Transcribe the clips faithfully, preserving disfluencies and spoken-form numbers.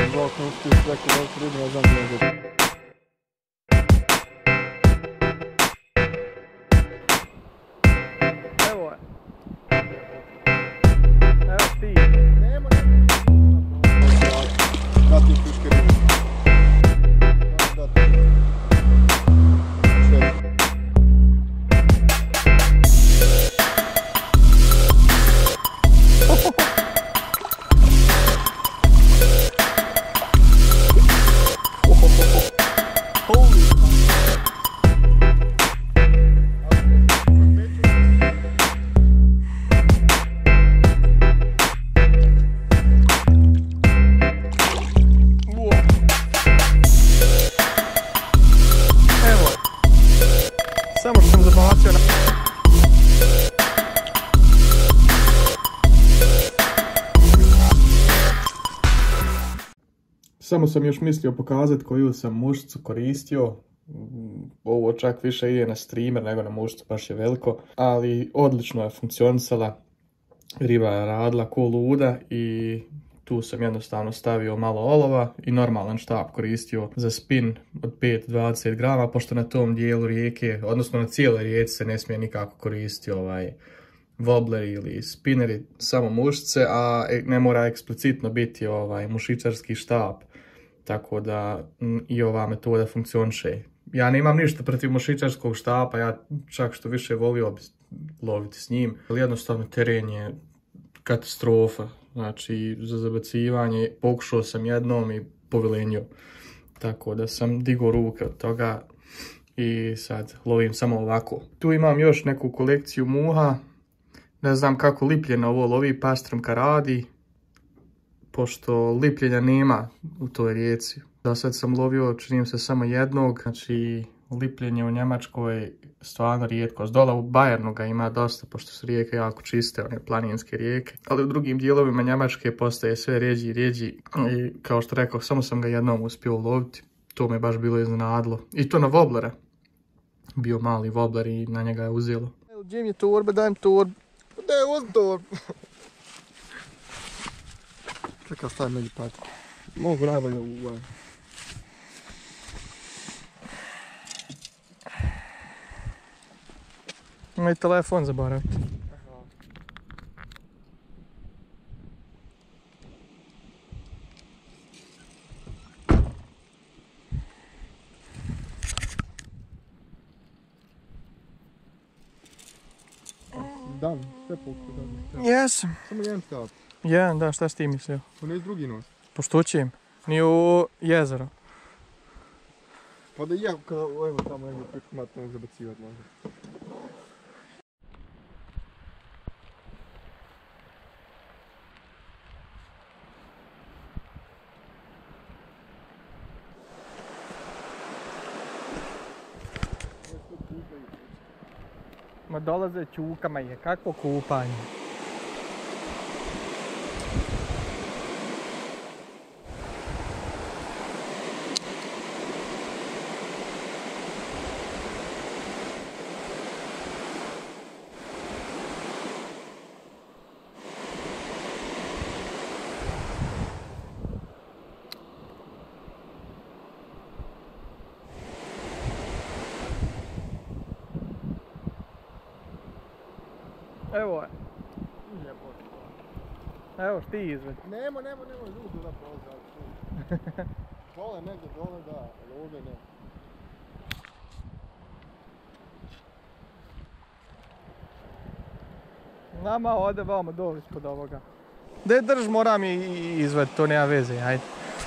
zakon uspiju svaki veliki ribu, ne znam gdje je. Evo je. Evo ti. Nemo, nemo. Dati fiške ribu. Dati ribu. Šest. Samo što sam zabacio na... Samo sam još mislio pokazati koju sam mušicu koristio. Ovo čak više ide na streamer nego na mušicu, baš je veliko. Ali odlično je funkcionisala. Riba je radila ko luda i tu sam jednostavno stavio malo olova i normalan štap koristio za spin od pet do dvadeset grama, pošto na tom dijelu rijeke, odnosno na cijeloj rijeci se ne smije nikako koristiti ovaj wobbler ili spinneri, samo mušice, a ne mora eksplicitno biti ovaj mušičarski štap, tako da i ova metoda funkcioniše. Ja nemam ništa protiv mušičarskog štapa, ja čak što više volio bi loviti s njim, ali jednostavno teren je katastrofa. Znači, za zabacivanje pokušao sam jednom i povilenio. Tako da sam digao ruke od toga i sad lovim samo ovako. Tu imam još neku kolekciju muha. Ne znam kako lipljena ovo lovi pastrmka radi, pošto lipljenja nema u toj rijeci. Da sad sam lovio, činim se samo jednog, znači lipljenje u Njemačkoj stvarno rijetkost. Dole u Bayernu ga ima dosta, pošto su rijeke jako čiste, one planinske rijeke. Ali u drugim dijelovima Njemačke postaje sve rijeđi i rijeđi. I kao što rekao, samo sam ga jednom uspio loviti. To me baš bilo iznenadilo. I to na wobblera. Bio mali wobbler i na njega je uzelo. Gdje mi je torba, daj mi torbu. Daj, uzmi torbu. Čekaj, stavim među patike. Mogu najbolje u ovaj. Ima i telefon zaboraviti. Dan, sve pokušao dan. Jesam. Samo jedan stav. Jedan, da, šta si ti mislio? Pa ne iz drugi nos. Po što će im? Nije u jezero. Pa da ja kada evo tamo negdje prikumatno zabacivati možda. Ma dolaze čukama je, kakvo kupanje? Evo je. Evo šti izved. Nemo, nemo, nemo, ljudi da prolaze. Dole negdje, dole da, ali ovdje ne. Nama ode vamo dole ispod ovoga. Daj drž, moram i izved, to nema veze, ajde.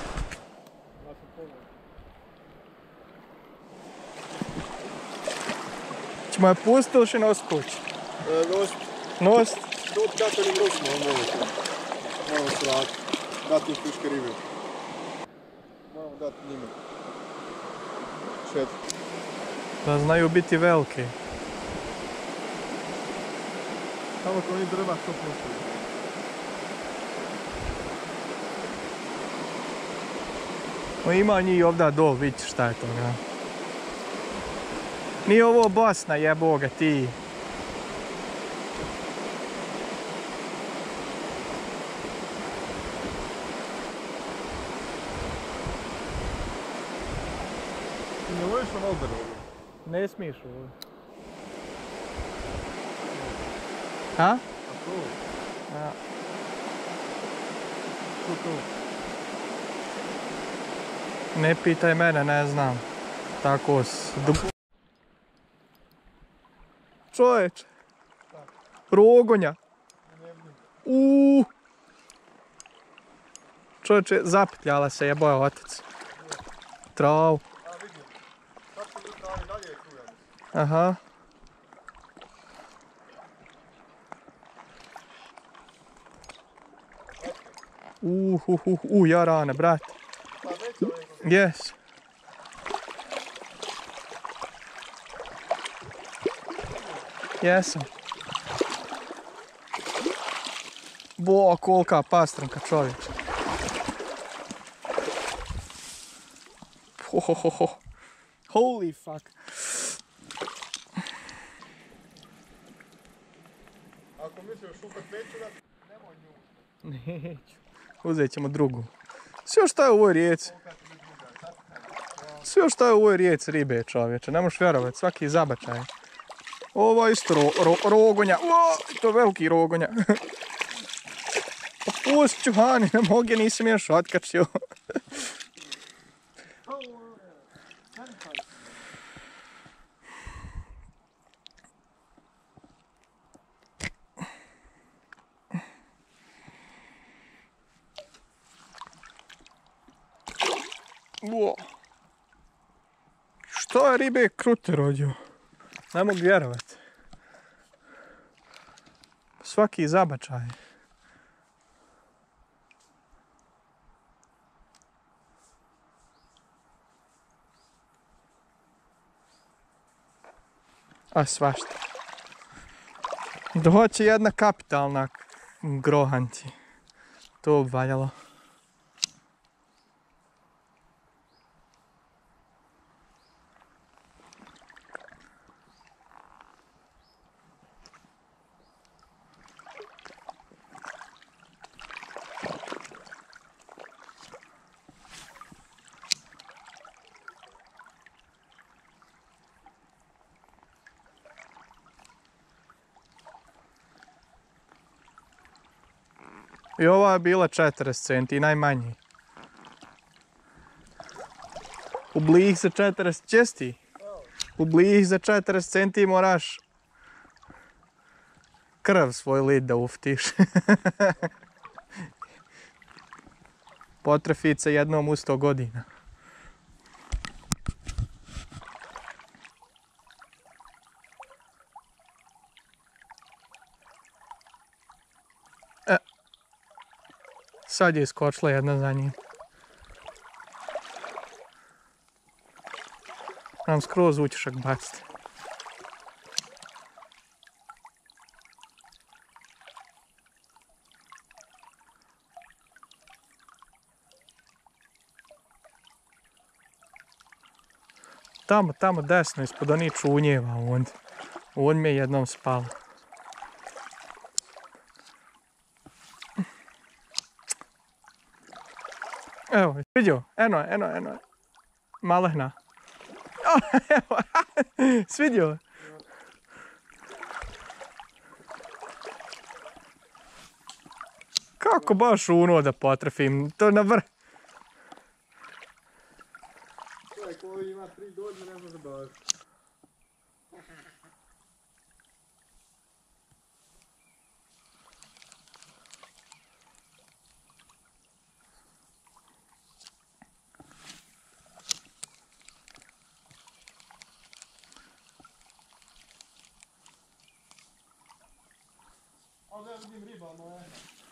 Ćemo je pustiti ili še nos kući? Nost. Nost? Dot kako ne grosno, možete. Moramo se vratiti. Dati im fiške ribe. Moramo dati njima. Četiri. Da znaju biti velike. Samo ko oni drva, to postoji. O, ima njih ovdje dol, vidite šta je to, ja. Nije ovo Bosna, jeboga ti. Ne voliš on ovdje? Ne smiješ ovo. Ha? A to? Ja. To to. Ne pitaj mene, ne znam. Tako s... Čovječ. Rogonja. Uuu. Čovječe, zapetljala se, jebao je otac. Travu. A vidim. Sad ću biti ali dalje je tu, ja mislim. Aha. Uh, uh, uh, uh, ja rane, brat. Pa već ovaj kako... Yes. Jesam. Bo, kolika pastranka, čovječe. Ho, ho, ho, ho. Holy fuck. Ako misliš šupat veću, nemoj nju. Neću. Uzet ćemo drugu. Sve što je u ovoj rijeci. Sve što je u ovoj rijeci ribe, čovječe. Ne možeš vjerovati, svaki zabačaj. Ovo je isto ro, ro, rogonja. O, to je veliki rogonja. Pa pusti ću, Hani, ne mogu, nisam još otkačio. Uo. Što je ribe krute rođo? Ne mogu vjerovat. Svaki zabačaj. A svašta. Doće jedna kapitalna grohanci. To obvaljalo. I ova je bila četrdeset centi, najmanji. U blih za četrdeset česti. U blih za četrdeset centi moraš krv svoj lid da uftiš. Potrefice jednom u sto godina. E. Sad je iskočila jedna za njim. Nam skroz ućešak baciti. Tamo, tamo desno, ispod onih čunjeva, on, on mi je jednom spala. Evo, vidio, eno, eno, eno, malehna. O, evo, svidio. Kako baš uno da potrefim, to na vrh. Čovjek koji ima tri godine ne može baš. Ali ja vidim riba, no je.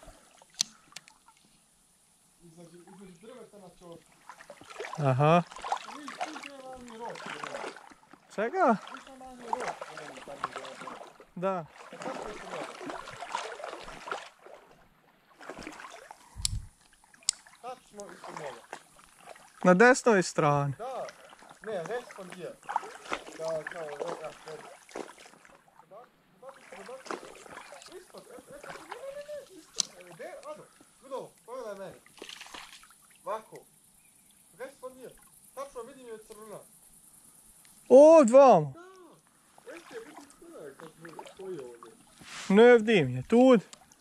Između drveta na čošku. Aha. Vidiš, tu nema ni rok. Čega? Tu nema ni rok. Da. Kako je to rok? Tačno ispod njega. Na desnoj strani. Da, ne, već sam je. Kao, kao, evo, ja, evo. Ispod, evo, evo, ne, ne, ne, ispod, evo, gdje, Ado, Ludo, pogledaj meni. Ovako, već sam je. Tačno vidim je crvena. Ovdje vamo. Ne vidim je, tud.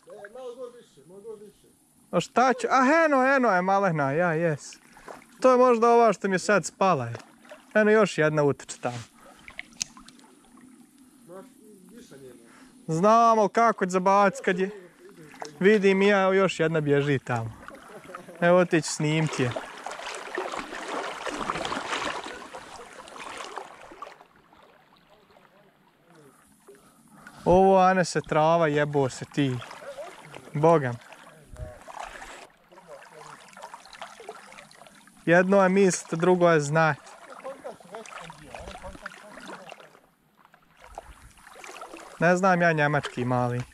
A šta će? A eno, eno je malena, ja, jes. To je možda ova što mi je sad spala. Eno još jedna uteče tamo. Znam, ali kako će zabavati kad je... Vidim ja, još jedna bježi tamo. Evo otići snimiti je. Ovo ane se trava, jebo se ti. Bogam. Jedno je misliti, drugo je znati. Ne znam ja njemački mali.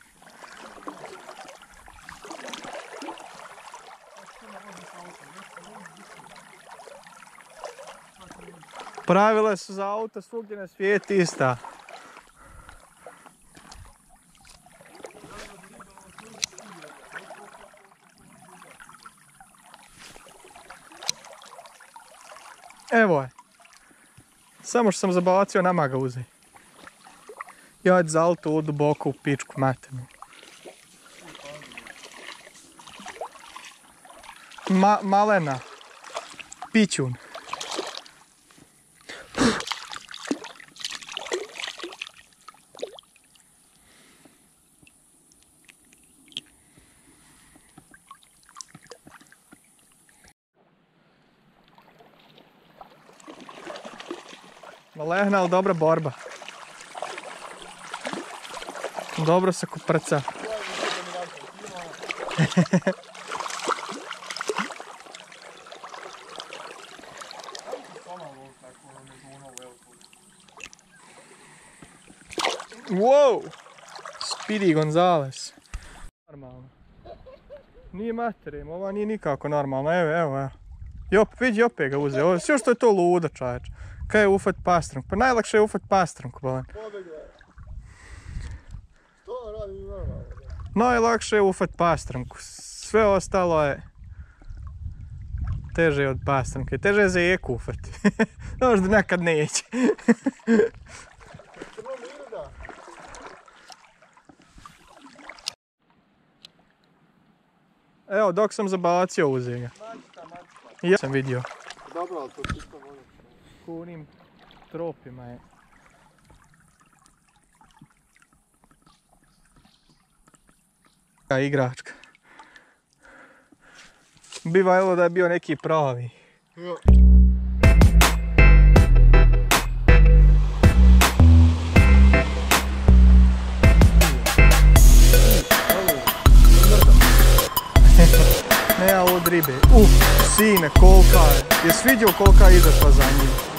Pravila su za auto svugdje na svijetu ista. Evo je. Samo što sam zabacio, nama ga uzej. Ja ću za auto u duboko u pičku materinu. Ma, malena. Pićun. Malehna, ali dobra borba. Dobro se kuprca. Wow! Speedy Gonzales. Normalno. Nije materim, ova nije nikako normalno. Evo, evo, evo. Jop, vidi, opet ga uze. Ovo, sve što je to luda, čaječ. Kaj je ufat pastrunk? Pa najlakše je ufat pastrunk, bolan. Najlakše je ufat pastrunku. Sve ostalo je teže od pastrunke. Teže je za jeku ufati. Možda nekad neće. Evo, dok sam zabacio uze ga. Ja sam vidio. Dobro, ali to čisto volim. Kunim tropima je. Igračka. Bivalo da je bio neki pravi. Ja. Ne, ja od ribe. Uf, sine, kolika je. Jesi vidio kolika je izašla za njim?